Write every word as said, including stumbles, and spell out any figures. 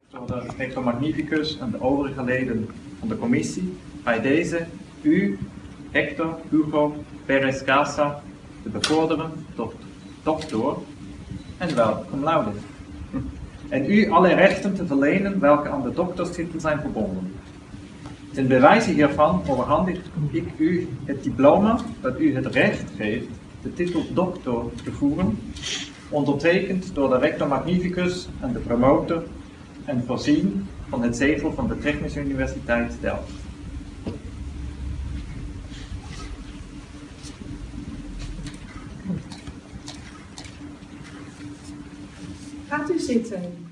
Door de rector magnificus en de overige leden van de commissie bij deze u, Hector Hugo Perez Casa, te bevorderen tot doctor en wel cum laude. En u alle rechten te verlenen welke aan de doctorstitel zijn verbonden. Ten bewijze hiervan overhandig ik u het diploma dat u het recht geeft de titel doctor te voeren, ondertekend door de rector magnificus en de promotor en voorzien van het zegel van de Technische Universiteit Delft. Gaat u zitten.